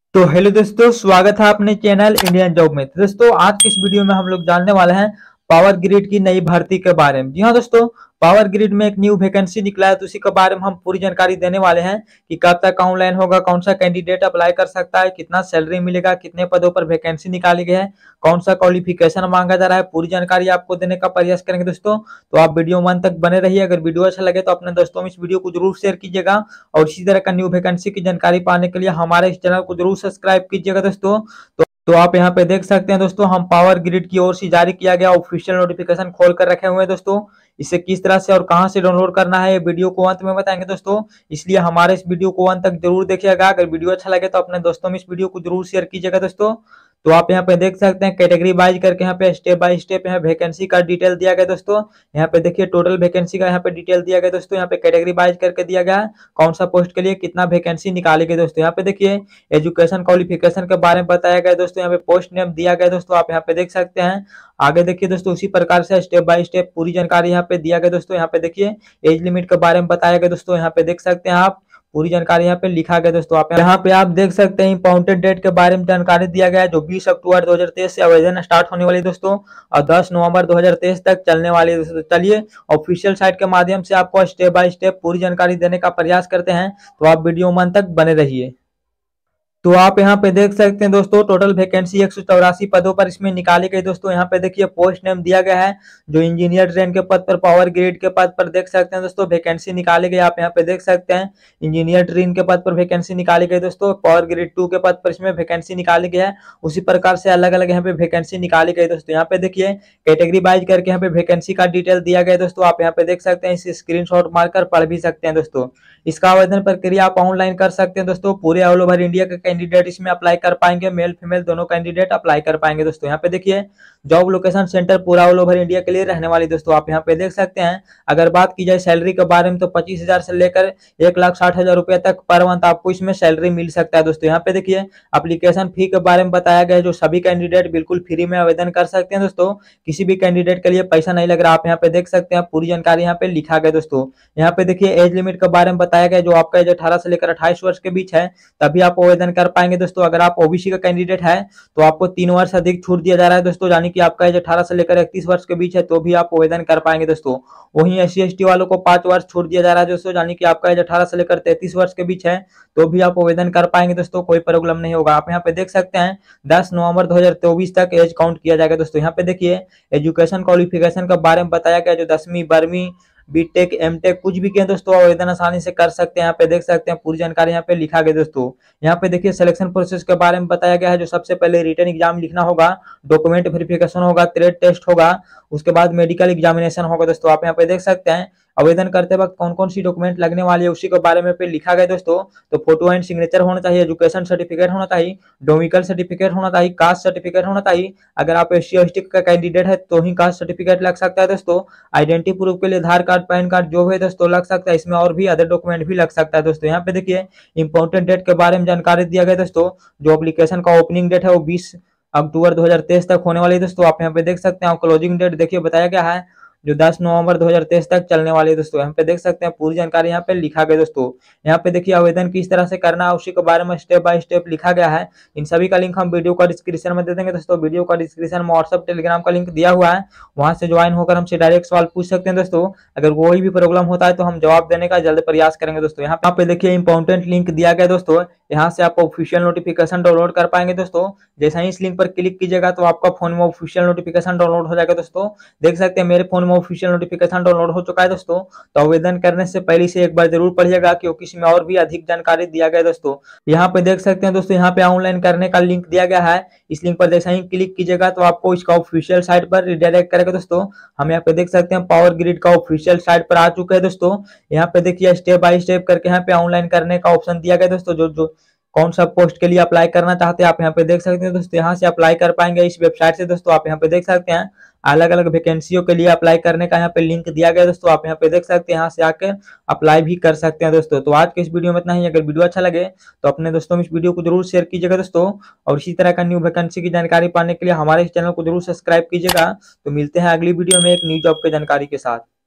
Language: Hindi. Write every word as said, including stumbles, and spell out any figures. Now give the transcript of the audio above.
तो हेलो दोस्तों, स्वागत है अपने चैनल इंडियन जॉब में। तो दोस्तों, आज की इस वीडियो में हम लोग जानने वाले हैं पावर ग्रिड की नई भर्ती के बारे में। जी हाँ दोस्तों, पावर ग्रिड में एक न्यू वैकेंसी निकला है, तो उसी के बारे में हम पूरी जानकारी देने वाले हैं कि कब तक ऑनलाइन होगा, कौन सा कैंडिडेट अप्लाई कर सकता है, कितना सैलरी मिलेगा, कितने पदों पर वैकेंसी निकाली गई है, कौन सा क्वालिफिकेशन मांगा जा रहा है। पूरी जानकारी आपको देने का प्रयास करेंगे दोस्तों, तो आप वीडियो मन तक बने रहिए। अगर वीडियो अच्छा लगे तो अपने दोस्तों में इस वीडियो को जरूर शेयर कीजिएगा और इसी तरह का न्यू वैकेंसी की जानकारी पाने के लिए हमारे इस चैनल को जरूर सब्सक्राइब कीजिएगा दोस्तों। तो तो आप यहाँ पे देख सकते हैं दोस्तों, हम पावर ग्रिड की ओर से जारी किया गया ऑफिशियल नोटिफिकेशन खोल कर रखे हुए हैं दोस्तों। इसे किस तरह से और कहां से डाउनलोड करना है, ये वीडियो को अंत में बताएंगे दोस्तों, इसलिए हमारे इस वीडियो को अंत तक जरूर देखिएगा। अगर वीडियो अच्छा लगे तो अपने दोस्तों में इस वीडियो को जरूर शेयर कीजिएगा दोस्तों। तो आप यहाँ पे देख सकते हैं कैटेगरी वाइज करके यहाँ पे स्टेप बाय स्टेप यहाँ वैकेंसी का डिटेल दिया गया दोस्तों। यहाँ पे देखिए टोटल वैकेंसी का यहाँ पे डिटेल दिया गया दोस्तों। यहाँ पे कैटेगरी वाइज करके दिया गया है कौन सा पोस्ट के लिए कितना वैकेंसी निकाली गई दोस्तों। यहाँ पे देखिए एजुकेशन क्वालिफिकेशन के बारे में बताया गया दोस्तों। यहाँ पे पोस्ट नेम दिया गया दोस्तों, आप यहाँ पे देख सकते हैं। आगे देखिए दोस्तों, उसी प्रकार से स्टेप बाय स्टेप पूरी जानकारी यहाँ पे दिया गया दोस्तों। यहाँ पे देखिए एज लिमिट के बारे में बताया गया दोस्तों। यहाँ पे देख सकते हैं आप पूरी जानकारी यहाँ पे लिखा गया दोस्तों। आप यहाँ पे आप देख सकते हैं इंपॉर्टेंट डेट के बारे में जानकारी दिया गया है, जो बीस अक्टूबर दो हज़ार तेईस से आवेदन स्टार्ट होने वाली दोस्तों और दस नवंबर दो हज़ार तेईस तक चलने वाली दोस्तों। चलिए ऑफिशियल साइट के माध्यम से आपको स्टेप बाय स्टेप पूरी जानकारी देने का प्रयास करते हैं, तो आप वीडियो मन तक बने रहिए। तो आप यहाँ पे देख सकते हैं दोस्तों, टोटल वैकेंसी एक सौ चौरासी पदों पर इसमें निकाली गई दोस्तों। यहाँ पे देखिए पोस्ट नेम दिया गया है, जो इंजीनियर ट्रेन के पद पर पावर ग्रिड के पद पर देख सकते हैं दोस्तों वैकेंसी निकाली गई। आप यहाँ पे देख सकते हैं इंजीनियर ट्रेन के पद पर वैकेंसी निकाली गई दोस्तों। पावर ग्रिड टू के पद पर इसमें वैकेंसी निकाली गई है। उसी प्रकार से अलग अलग यहाँ पे वैकेंसी निकाली गई दोस्तों। यहाँ पे देखिए कैटेगरी वाइज करके यहाँ पे वैकेंसी का डिटेल दिया गया दोस्तों। आप यहाँ पे देख सकते हैं, इसे स्क्रीन शॉट मारकर पढ़ भी सकते हैं दोस्तों। इसका आवेदन प्रक्रिया आप ऑनलाइन कर सकते हैं दोस्तों। पूरे ऑल ओवर इंडिया के कैंडिडेट इसमें अप्लाई कर पाएंगे, मेल फीमेल दोनों कैंडिडेट अप्लाई कर पाएंगे दोस्तों। यहाँ पे देखिए जॉब लोकेशन सेंटर पूरा ऑल ओवर इंडिया के लिए रहने वाली दोस्तों। आप यहाँ पे देख सकते हैं। अगर बात की जाए सैलरी के बारे में, तो पच्चीस हजार से लेकर एक लाख साठ हजार रुपए तक पर मंथ आपको इसमें सैलरी मिल सकता है दोस्तों। यहाँ पे देखिए एप्लीकेशन फी के बारे में बताया गया है, जो सभी कैंडिडेट बिल्कुल फ्री में आवेदन कर सकते हैं दोस्तों। किसी भी कैंडिडेट के लिए पैसा नहीं लग रहा। आप यहाँ पे देख सकते हैं, पूरी जानकारी यहाँ पे लिखा गया दोस्तों। यहाँ पे देखिए एज लिमिट के बारे में बताया गया, जो आपका एज अठारह से लेकर अट्ठाईस वर्ष के बीच है तभी आप आवेदन कर पाएंगे दोस्तों। अगर आप ओबीसी का कैंडिडेट है तो आपको तीन वर्ष अधिक छूट दिया जा रहा है दोस्तों, यानी कि आपका एज अठारह से लेकर इकतीस वर्ष के बीच है तो भी आप आवेदन कर पाएंगे दोस्तों। वहीं एस सी एस टी वालों को पांच वर्ष छूट दिया जा रहा है दोस्तों, यानी कि आपका एज अठारह से लेकर तैंतीस वर्ष के बीच है तो भी आप आवेदन कर पाएंगे दोस्तों, कोई प्रॉब्लम नहीं होगा। आप यहाँ पे देख सकते हैं दस नवंबर दो हज़ार चौबीस तक एज काउंट किया जाएगा दोस्तों। यहाँ पे देखिए एजुकेशन क्वालिफिकेशन के बारे में बताया गया, जो दसवीं बारहवीं बीटेक एमटेक कुछ भी किए दोस्तों आवेदन आसानी से कर सकते हैं। यहाँ पे देख सकते हैं पूरी जानकारी यहाँ पे लिखा गया दोस्तों। यहाँ पे देखिए सिलेक्शन प्रोसेस के बारे में बताया गया है, जो सबसे पहले रिटन एग्जाम लिखना होगा, डॉक्यूमेंट वेरिफिकेशन होगा, ट्रेड टेस्ट होगा, उसके बाद मेडिकल एग्जामिनेशन होगा दोस्तों। आप यहाँ पे देख सकते हैं आवेदन करते वक्त कौन कौन सी डॉक्यूमेंट लगने वाली है उसी के बारे में पे लिखा गया दोस्तों। तो फोटो एंड सिग्नेचर होना चाहिए, एजुकेशन सर्टिफिकेट होना चाहिए, डोमिकल सर्टिफिकेट होना चाहिए, कास्ट सर्टिफिकेट होना चाहिए। अगर आप एस सी एस टी का कैंडिडेट है तो ही कास्ट सर्टिफिकेट लग सकता है दोस्तों। आइडेंटिटी प्रूफ के लिए आधार कार्ड पैन कार्ड जो है दोस्तों लग सकता है, इसमें और भी अदर डॉक्यूमेंट भी लग सकता है दोस्तों। यहाँ पे देखिए इंपॉर्टेंट डेट के बारे में जानकारी दिया गया दोस्तों। जो एप्लीकेशन का ओपनिंग डेट है वो बीस अक्टूबर दो हज़ार तेईस तक होने वाली है दोस्तों। आप यहाँ पे देख सकते हैं क्लोजिंग डेट देखिए बताया गया है, जो दस नवंबर दो हज़ार तेईस तक चलने वाली है दोस्तों। यहाँ पे देख सकते हैं पूरी जानकारी यहाँ पे लिखा गया दोस्तों। यहाँ पे देखिए आवेदन किस तरह से करना है उसी के बारे में स्टेप बाय स्टेप लिखा गया है। इन सभी का लिंक हम वीडियो का डिस्क्रिप्शन में दे देंगे दोस्तों। वीडियो का डिस्क्रिप्शन में व्हाट्सएप टेलीग्राम का लिंक दिया हुआ है, वहां से ज्वाइन होकर हमसे डायरेक्ट सवाल पूछ सकते हैं दोस्तों। अगर कोई भी प्रॉब्लम होता है तो हम जवाब देने का जल्द प्रयास करेंगे दोस्तों। यहाँ पे देखिए इंपॉर्टेंट लिंक दिया गया दोस्तों, यहाँ से आप ऑफिशियल नोटिफिकेशन डाउनलोड कर पाएंगे दोस्तों। जैसे ही इस लिंक पर क्लिक कीजिएगा तो आपका फोन में ऑफिशियल नोटिफिकेशन डाउनलोड हो जाएगा दोस्तों। देख सकते हैं मेरे फोन में ऑफिशियल नोटिफिकेशन डाउनलोड हो चुका है दोस्तों। तो आवेदन करने से पहले से एक बार जरूर पढ़िएगा, क्योंकि इसमें और भी अधिक जानकारी दिया गया दोस्तों। यहाँ पे देख सकते हैं दोस्तों, यहाँ पे ऑनलाइन करने का लिंक दिया गया है। इस लिंक पर जैसे ही क्लिक कीजिएगा तो आपको इसका ऑफिशियल साइट पर रिडायरेक्ट करेगा दोस्तों। हम यहाँ पे देख सकते हैं पावर ग्रिड का ऑफिशियल साइट पर आ चुके हैं दोस्तों। यहाँ पे देखिए स्टेप बाय स्टेप करके यहाँ पे ऑनलाइन करने का ऑप्शन दिया गया दोस्तों। जो जो कौन सा पोस्ट के लिए अप्लाई करना चाहते हैं आप यहाँ पे देख सकते हैं दोस्तों। यहाँ से अप्लाई कर पाएंगे इस वेबसाइट से दोस्तों। आप यहाँ पे देख सकते हैं अलग अलग वैकेंसियों के लिए अप्लाई करने का यहाँ पे लिंक दिया गया दोस्तों। आप यहाँ पे देख सकते हैं, यहाँ से आकर अप्लाई भी कर सकते हैं दोस्तों। तो आज के इस वीडियो में इतना ही। अगर वीडियो अच्छा लगे तो अपने दोस्तों में इस वीडियो को जरूर शेयर कीजिएगा दोस्तों, और इसी तरह का न्यू वैकेंसी की जानकारी पाने के लिए हमारे इस चैनल को जरूर सब्सक्राइब कीजिएगा। तो मिलते हैं अगली वीडियो में एक न्यू जॉब की जानकारी के साथ।